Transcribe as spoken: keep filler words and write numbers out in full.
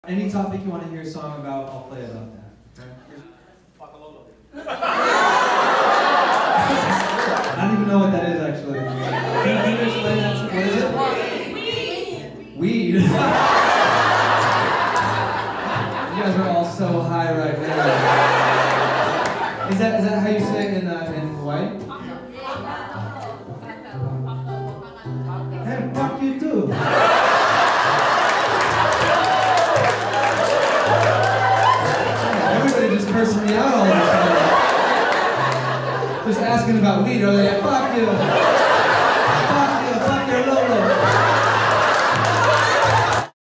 Any topic you want to hear a song about, I'll play about that. Okay? Pakalolo. I don't even know what that is actually. Can you explain that? What is it? Weed. Weed. You guys are all so high right now. Is that is that how you say it in uh, in Hawaii? Hey, fuck you too. Everybody just cursing me out all the time. Just asking about weed, are they like, fuck you. Fuck you, fuck your little